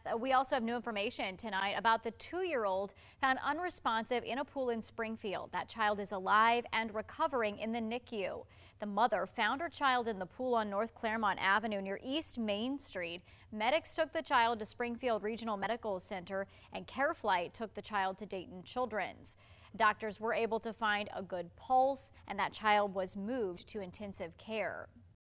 We also have new information tonight about the 2-year-old found unresponsive in a pool in Springfield. That child is alive and recovering in the NICU. The mother found her child in the pool on North Claremont Avenue near East Main Street. Medics took the child to Springfield Regional Medical Center, and CareFlight took the child to Dayton Children's. Doctors were able to find a good pulse, and that child was moved to intensive care.